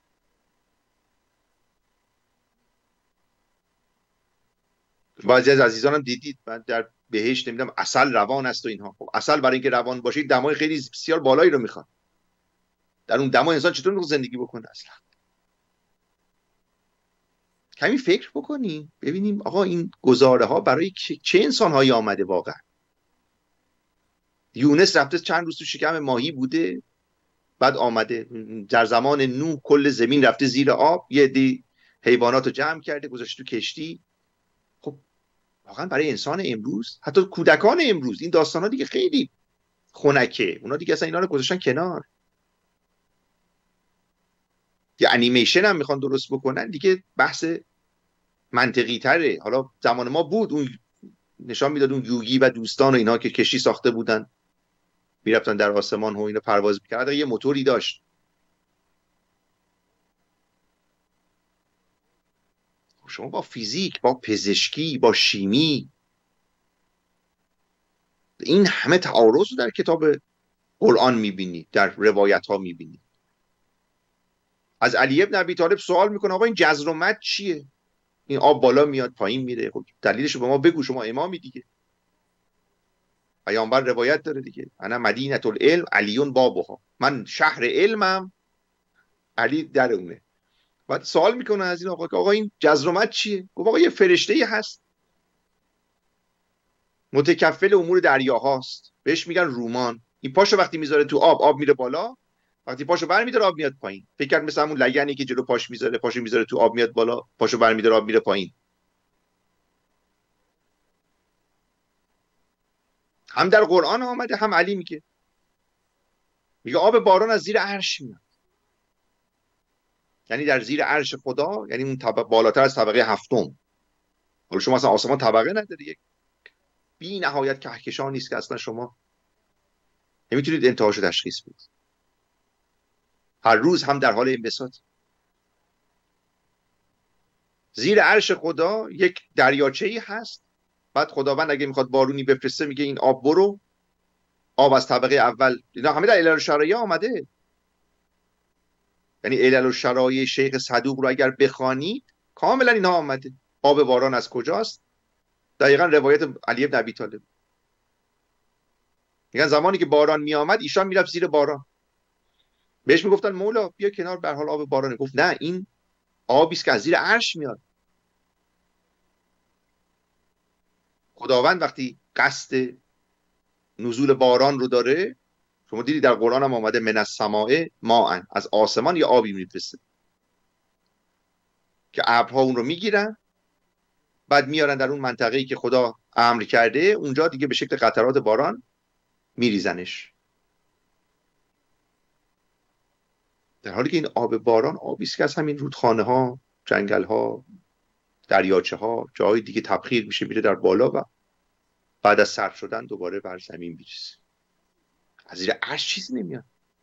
بعضی از عزیزانم دیدید من در بهشت نمیدونم عسل روان است و اینها. خب عسل برای اینکه روان باشه دمای خیلی بسیار بالایی رو میخواد. در اون دما انسان چطور میخواد زندگی بکنه؟ اصلا کمی فکر بکنیم ببینیم آقا این گزاره ها برای چه انسان هایی آمده واقعا. یونس رفته چند روز تو شکم ماهی بوده، بعد آمده در زمان نوح کل زمین رفته زیر آب، یه دی حیوانات رو جمع کرده گذاشته تو کشتی. خب واقعا برای انسان امروز، حتی کودکان امروز، این داستان ها دیگه خیلی خنکه، اونا دیگه اصلا اینا رو گذاشتن کنار. یه انیمیشن هم میخوان درست بکنن دیگه، بحث منطقی تره. حالا زمان ما بود اون نشان میداد اون یوگی و دوستان و اینا که کشتی ساخته بودن میرفتن در آسمان و اینا پرواز میکردن، یه موتوری داشت. شما با فیزیک، با پزشکی، با شیمی، این همه تعارض رو در کتاب قرآن میبینی، در روایت ها میبینی. از علی ابن ابی طالب سوال میکنه آقا این جزر و مد چیه؟ این آب بالا میاد پایین میره، خب دلیلش رو به ما بگو، شما امامی دیگه. پیامبر روایت داره دیگه، انا مدینه العلم علیون بابها، من شهر علمم، علی در اونه. بعد سوال میکنه از این آقا که آقا این جزر و مد چیه؟ گفت آقا یه فرشته‌ای هست متکفل امور دریاهاست، بهش میگن رومان. این پاشو وقتی میذاره تو آب، آب میره بالا، وقتی پاشو برمی‌داره آب میاد پایین. فکر کرد مثلا اون لگنی که جلو پاش میذاره، پاشو میذاره تو آب میاد بالا، پاشو برمی‌داره آب میره پایین. هم در قرآن آمده، هم علی میگه، میگه آب باران از زیر عرش میاد. یعنی در زیر عرش خدا، یعنی اون طبقه بالاتر از طبقه هفتم. حالا شما اصلا آسمان طبقه نداره، یک بی نهایت کهکشانی است که اصلا شما نمیتونید انتهاشو تشخیص بدید. هر روز هم در حال انبساط. زیر عرش خدا یک دریاچه‌ای هست. بعد خداوند اگه میخواد بارونی بفرسته میگه این آب برو، آب از طبقه اول، اینا همه در علل الشرایع آمده. یعنی علل الشرایع شیخ صدوق رو اگر بخوانید کاملا اینها آمده. آب باران از کجاست؟ دقیقاً روایت علی بن ابی طالب. میگن زمانی که باران میآمد ایشان میرفت زیر باران، بهش میگفتن مولا بیا کنار، به هر حال آب بارانه. گفت نه، این آبی است که از زیر عرش میاد. خداوند وقتی قصد نزول باران رو داره، شما دیدی در قرآن هم آمده من السماء ماء، از آسمان یه آبی میفرسته که ابرها اون رو میگیرن، بعد میارن در اون منطقه‌ای که خدا امر کرده، اونجا دیگه به شکل قطرات باران میریزنش. در حالی که این آب باران آبی است که از همین رودخانه ها، جنگل ها، دریاچه ها، جای دیگه تبخیر میشه میره در بالا و بعد از سرد شدن دوباره بر زمین میریزه. از زیر عرش چیزی نمیاد.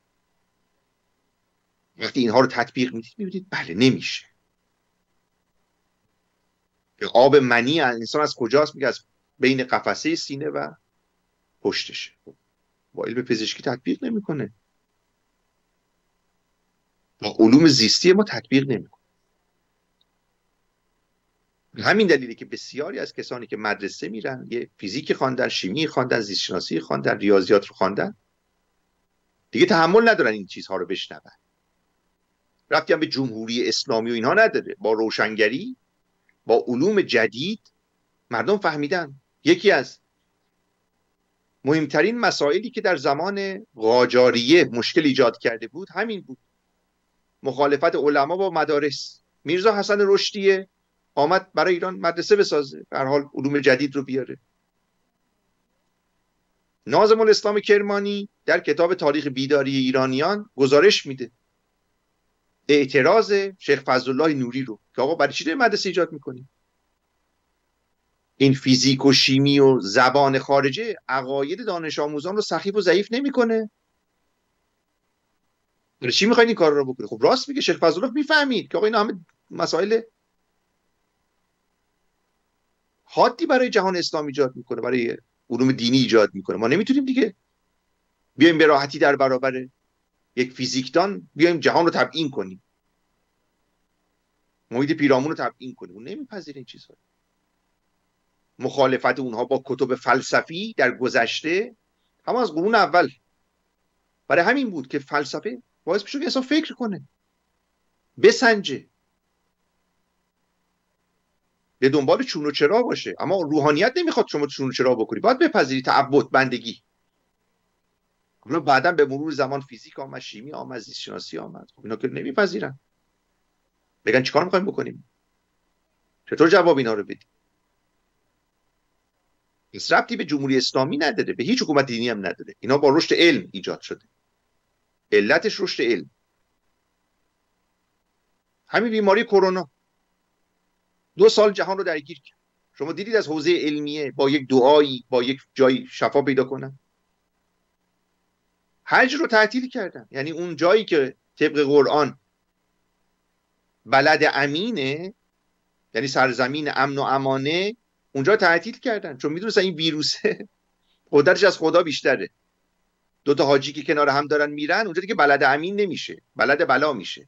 وقتی اینها رو تطبیق میدید میبینید بله نمیشه. آب منی انسان از کجاست؟ میگه از بین قفسه سینه و پشتشه. با علم پزشکی تطبیق نمیکنه، با علوم زیستی ما تطبیق نمیکنه. همین دلیلی که بسیاری از کسانی که مدرسه میرن، یه فیزیک خواندن، شیمی خواندن، زیست شناسی خواندن، ریاضیات رو خواندن، دیگه تحمل ندارن این چیزها رو بشنون. ربطی هم به جمهوری اسلامی و اینها نداره. با روشنگری، با علوم جدید مردم فهمیدن. یکی از مهمترین مسائلی که در زمان قاجاریه مشکل ایجاد کرده بود همین بود، مخالفت علما با مدارس. میرزا حسن رشدیه آمد برای ایران مدرسه بسازه، به هر حال علوم جدید رو بیاره. ناظم الاسلام کرمانی در کتاب تاریخ بیداری ایرانیان گزارش میده اعتراض شیخ فضلالله نوری رو که آقا برای چی داری مدرسه ایجاد میکنی؟ این فیزیک و شیمی و زبان خارجه عقاید دانش آموزان رو سخیف و ضعیف نمیکنه. برای چی میخواید این کار رو بکنی؟ خب راست میگه شیخ فضلالله، میفهمید که آقا اینا همه مسائل حادی برای جهان اسلام ایجاد میکنه، برای علوم دینی ایجاد میکنه. ما نمیتونیم دیگه بیایم به راحتی در برابر یک فیزیکدان بیایم جهان رو تبیین کنیم، محیط پیرامون رو تبیین کنیم. اون نمیپذیره این چیزها. مخالفت اونها با کتب فلسفی در گذشته هم از قرون اول برای همین بود که فلسفه باعث میشه که انسان فکر کنه، بسنجه، به دنبال چون و چرا باشه. اما روحانیت نمیخواد شما چون و چرا بکنی، باید بپذیری تعبد بندگی. حالا بعداً به مرور زمان فیزیک آمد، شیمی آمد، زیست شناسی آمد. خب اینا که نمیپذیرن، بگن چیکار میخوایم بکنیم؟ چطور جواب اینا رو بدیم؟ پس ربطی به جمهوری اسلامی نداره، به هیچ حکومت دینی هم نداره. اینا با رشد علم ایجاد شده، علتش رشد علم. همین بیماری کرونا دو سال جهان رو درگیر کرد. شما دیدید از حوزه علمیه با یک دعایی با یک جایی شفا پیدا کنن؟ حج رو تعطیل کردن. یعنی اون جایی که طبق قرآن بلد امینه، یعنی سرزمین امن و امانه، اونجا تعطیل کردن، چون میدونستن این ویروسه قدرتش از خدا بیشتره. دو تا حاجی که کنار هم دارن میرن اونجا دیگه بلد امین نمیشه، بلد بلا میشه.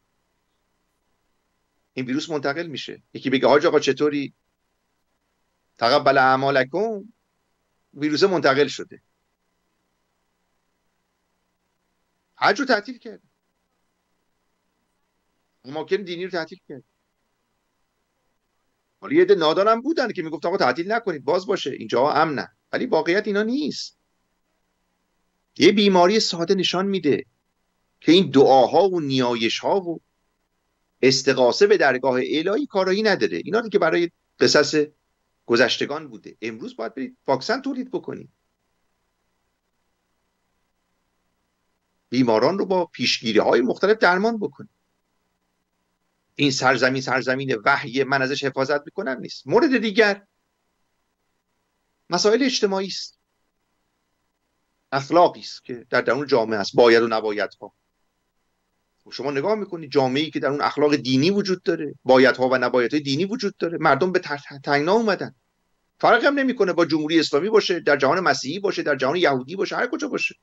این ویروس منتقل میشه. یکی بگه حاج آقا چطوری؟ تقبل اعمالکم، ویروس منتقل شده. حج رو تعطیل کرد، اماکن دینی رو تعطیل کرد. حالا یه عده نادانم بودن که میگفت آقا تعطیل نکنید، باز باشه، اینجا امنه، ولی واقعیت اینا نیست. یه بیماری ساده نشان میده که این دعاها و نیایش‌ها و استغاثه به درگاه الهی کارایی نداره. اینا رو که برای قصص گذشتگان بوده. امروز باید برید واکسن تولید بکنید، بیماران رو با پیشگیری‌های مختلف درمان بکنید. این سرزمین سرزمین وحی من ازش حفاظت میکنم نیست. مورد دیگر مسائل اجتماعی است، اخلاقی است که در درون جامعه است، باید و نبایدها. شما نگاه میکنید جامعه‌ای که در اون اخلاق دینی وجود داره، بایدها و نبایدهای دینی وجود داره، مردم به تنگنا اومدن. فرق هم نمیکنه با جمهوری اسلامی باشه، در جهان مسیحی باشه، در جهان یهودی باشه، هر کجا باشه.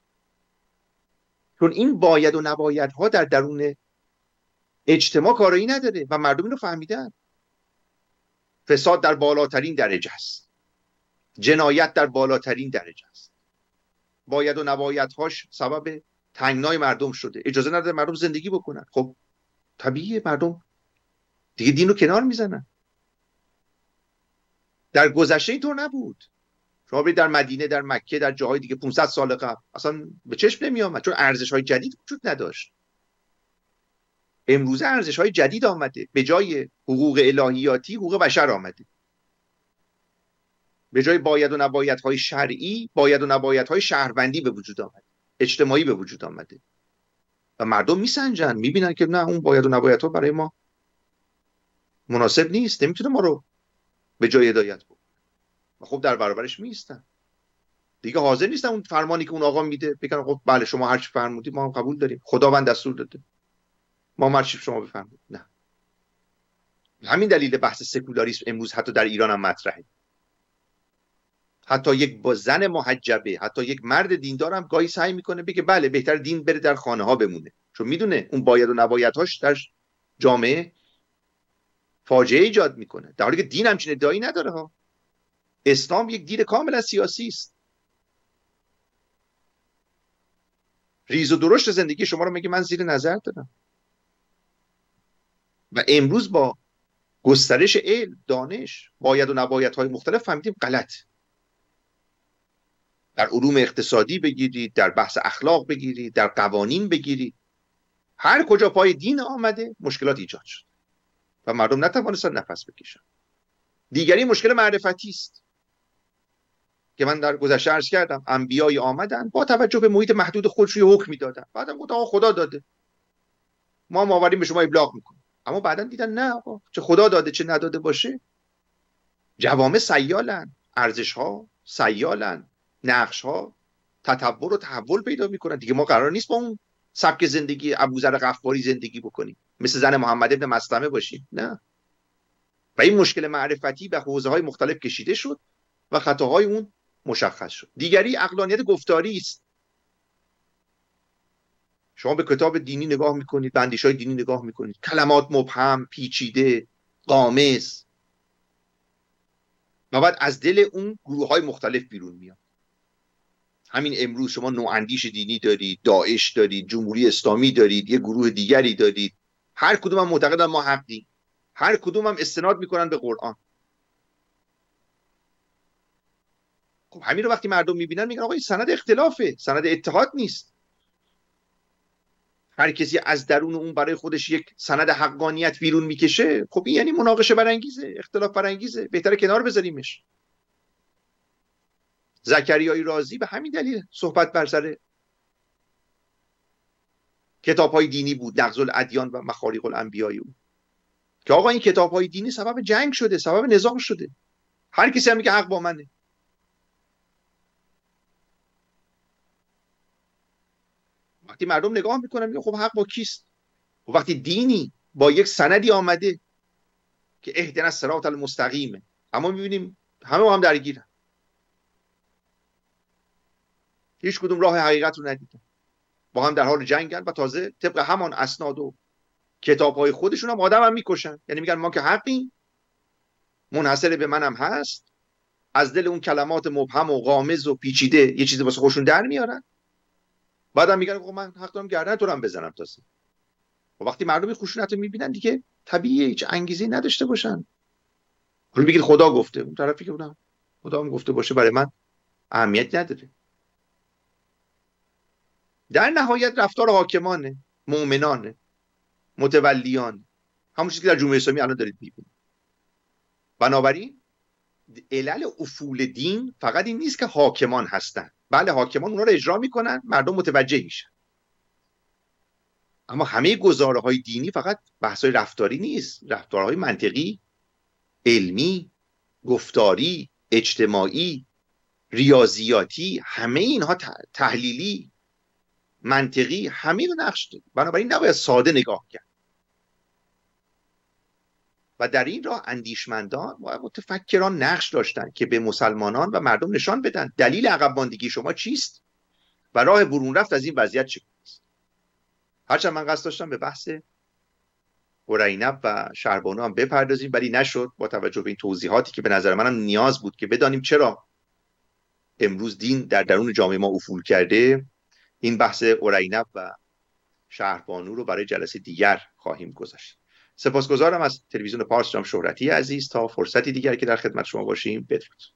چون این باید و نبایدها در درون اجتماع کارایی نداره و مردم اینو فهمیدن. فساد در بالاترین درجه است، جنایت در بالاترین درجه است. باید و نبایدهاش سبب تنگنای مردم شده، اجازه نداره مردم زندگی بکنن. خب طبیعیه مردم دیگه دین رو کنار میزنن. در گذشته اینطور نبود. شما برید در مدینه، در مکه، در جاهای دیگه پانصد سال قبل اصلا به چشم نمی آمد، چون ارزش‌های جدید وجود نداشت. امروزه ارزش‌های جدید آمده، به جای حقوق الهیاتی حقوق بشر آمده. به جای باید و نبایدهای شرعی باید و نبایدهای شهروندی به وجود آمده، اجتماعی به وجود آمده و مردم میسنجن، میبینن که نه، اون باید و نبایدها برای ما مناسب نیست، نمیتونه ما رو به جای هدایت بکنه و خب در برابرش میستن. دیگه حاضر نیستن اون فرمانی که اون آقا میده بگن خب بله شما هر چی فرمودید ما هم قبول داریم، خداوند دستور داده، ما هر چی شما بفرمایید. نه. همین دلیل بحث سکولاریسم امروز حتی در ایران هم مطرحه. حتی یک با زن محجبه، حتی یک مرد دیندار هم گاهی سعی میکنه بگه بله بهتر دین بره در خانه ها بمونه، چون میدونه اون باید و نبایدهاش در جامعه فاجعه ایجاد میکنه، در حالی که دین همچین ادعایی نداره ها. اسلام یک دین کاملا سیاسی است. ریز و درشت زندگی شما رو میگه من زیر نظر دارم. و امروز با گسترش علم، دانش، باید و نبایدهای مختلف فهمیدیم غلط. در علوم اقتصادی بگیرید، در بحث اخلاق بگیرید، در قوانین بگیرید، هر کجا پای دین آمده مشکلات ایجاد شد و مردم نتوانستن نفس بکشن. دیگری مشکل معرفتی است که من در گذشته عرض کردم، انبیای آمدن با توجه به محیط محدود خودش یه حکمی دادن، بعدم گفتن آقا خدا داده، ما ماوریم به شما ابلاغ میکنیم. اما بعداً دیدن نه آقا، چه خدا داده چه نداده باشه، جوامع سیالن، ارزش‌ها سیالن، نقش‌ها تطور و تحول پیدا میکنن. دیگه ما قرار نیست با اون سبک زندگی ابوذر غفاری زندگی بکنیم، مثل زن محمد ابن مسلمه باشیم. نه. و این مشکل معرفتی به حوزه‌های مختلف کشیده شد و خطاهای اون مشخص شد. دیگری عقلانیت گفتاری است. شما به کتاب دینی نگاه میکنید، به اندیشه‌های دینی نگاه میکنید، کلمات مبهم، پیچیده، قامز، و بعد از دل اون گروه‌های مختلف بیرون میاد. همین امروز شما نواندیش دینی دارید، داعش دارید، جمهوری اسلامی دارید، یه گروه دیگری دارید، هر کدوم هم معتقدن ما حقیم، هر کدوم هم استناد میکنن به قرآن. خب همین رو وقتی مردم میبینن میگن آقا این سند اختلافه، سند اتحاد نیست. هر کسی از درون اون برای خودش یک سند حقانیت بیرون میکشه، خب این یعنی مناقشه برانگیزه، اختلاف برانگیزه، بهتره کنار بذاریمش. زکریای رازی به همین دلیل صحبت بر سر کتاب‌های دینی بود، نقض الادیان و مخارق الانبیاء بود، که آقا این کتاب‌های دینی سبب جنگ شده، سبب نزاع شده. هر کسی هم میگه حق با منه. وقتی مردم نگاه میکنن میگن خب حق با کیست؟ و وقتی دینی با یک سندی آمده که اهدنا الصراط المستقیمه، اما میبینیم همه با هم درگیرن، هیچ کدوم راه حقیقت رو ندیدن، با هم در حال جنگن و تازه طبق همان اسناد و کتاب‌های خودشون هم آدم هم میکشن. یعنی میگن ما که حقیم، منحصر به منم هست، از دل اون کلمات مبهم و غامض و پیچیده یه چیزی واسه خودشون در میارن، بعدم میگن خب من حق دارم گردن تو رو هم بزنم. تازه و وقتی مردم خشونت رو میبینن دیگه طبیعیه هیچ انگیزه‌ای نداشته باشن. حالا بگید خدا گفته، اون طرفی که بودم خدا هم گفته باشه برای من اهمیت نداره. در نهایت رفتار حاکمانه، مؤمنانه، متولیان، همون چیزی که در جمهوری اسلامی الان دارید میبینید. بنابراین علل افول دین فقط این نیست که حاکمان هستن. بله حاکمان اونا رو اجرا میکنن، مردم متوجه میشن، اما همه گزاره های دینی فقط بحث های رفتاری نیست، رفتارهای منطقی، علمی، گفتاری، اجتماعی، ریاضیاتی، همه اینها تحلیلی، منطقی، همه رو نقش داره. بنابراین نباید ساده نگاه کرد و در این راه اندیشمندان و متفکران نقش داشتن که به مسلمانان و مردم نشان بدن دلیل عقب ماندگی شما چیست و راه برون رفت از این وضعیت چگونه‌است. هرچند من قصد داشتم به بحث هرینب و شهربانو هم بپردازیم، ولی نشد با توجه به این توضیحاتی که به نظر منم نیاز بود که بدانیم چرا امروز دین در درون جامعه ما افول کرده. این بحث هرینب و شهربانو رو برای جلسه دیگر خواهیم گذاشت. سپاسگزارم از تلویزیون پارس جام شهرتی عزیز. تا فرصتی دیگر که در خدمت شما باشیم، بدرود.